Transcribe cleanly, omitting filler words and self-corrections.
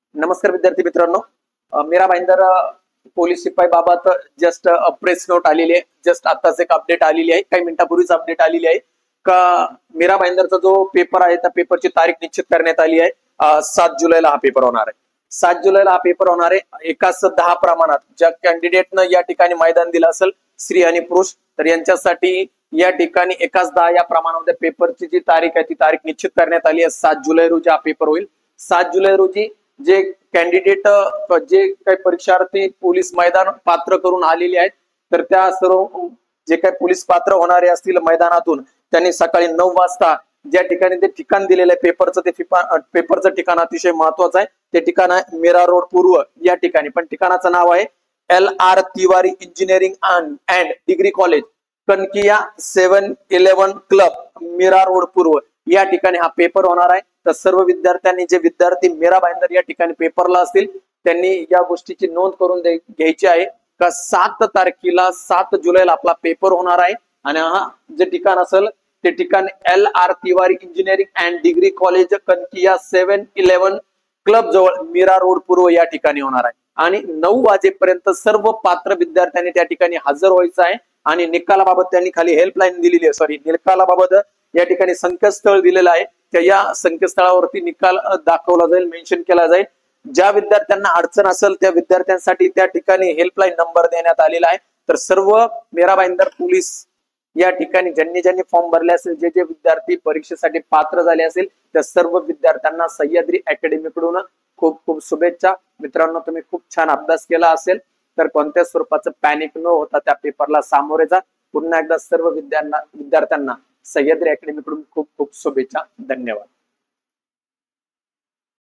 नमस्कार विद्यार्थी मित्रांनो, मीरा भाईंदर पोलीस शिपाई बाबत जस्ट प्रेस नोट आलेली आहे. जस्ट आताच एक अपडेट आलेली आहे, काही मिनिटापूर्वीच अपडेट आलेली आहे का मीरा भाईंदरचा जो पेपर आहे त्या पेपरची तारीख निश्चित करण्यात आली आहे. 7 जुलैला हा पेपर होणार आहे. 7 जुलैला हा पेपर होणार आहे. एकाच 10 प्रमाणात ज्या कॅन्डिडेटनं या ठिकाणी मैदान दिलं असेल, स्त्री आणि पुरुष, तर यांच्यासाठी या ठिकाणी एकाच 10 या प्रमाणामध्ये पेपरची जी तारीख आहे ती तारीख निश्चित करण्यात आली आहे. 7 जुलै रोजी हा पेपर होईल. 7 जुलै रोजी जे कॅन्डिडेट जे काही परीक्षार्थी पोलीस मैदान पात्र करून आलेले आहेत, तर त्या सर्व जे काही पोलीस पात्र होणारे असतील मैदानातून, त्यांनी सकाळी 9 वाजता ज्या ठिकाणी ते ठिकाण दिलेलं आहे पेपरचं, ते पेपरचं ठिकाण अतिशय महत्वाचं आहे. ते ठिकाण आहे मीरा रोड पूर्व या ठिकाणी, पण ठिकाणाचं नाव आहे LR Tiwari engineering and degree college, Kanakia 711 club, Mira road पूर्व या ठिकाणी हा पेपर होणार आहे. तर सर्व विद्यार्थ्यांनी, जे विद्यार्थी मीरा भाईंदर या ठिकाणी पेपरला असतील, त्यांनी या गोष्टीची नोंद करून घ्यायची आहे का 7 तारखेला 7 जुलैला आपला पेपर होणार आहे. आणि हा जे ठिकाण असेल ते ठिकाण LR Tiwari engineering and degree college, Kanakia 711 club जवळ, मीरा रोड पूर्व या ठिकाणी होणार आहे. आणि 9 वाजेपर्यंत सर्व पात्र विद्यार्थ्यांनी त्या ठिकाणी हजर व्हायचं आहे. आणि निकालाबाबत त्यांनी खाली हेल्पलाईन दिलेली आहे, निकालाबाबत या ठिकाणी संकेतस्थळ दिलेलं आहे. त्या या संकेतस्थळावरती निकाल दाखवला जाईल, मेन्शन केला जाईल. ज्या विद्यार्थ्यांना अडचण असेल त्या विद्यार्थ्यांसाठी त्या ठिकाणी हेल्पलाईन नंबर देण्यात आलेला आहे. तर सर्व मीरा भाईंदर पोलीस या ठिकाणी ज्यांनी फॉर्म भरले असेल, जे विद्यार्थी परीक्षेसाठी पात्र झाले असेल, त्या सर्व विद्यार्थ्यांना सह्याद्री अकॅडमी कडून खूप खूप शुभेच्छा. मित्रांनो, तुम्ही खूप छान अभ्यास केला असेल तर कोणत्या स्वरूपाचं पॅनिक न होता त्या पेपरला सामोरे जा. पुन्हा एकदा सर्व विद्यार्थ्यांना सह्याद्री अकॅडमी कडून खूप खूप शुभेच्छा. धन्यवाद.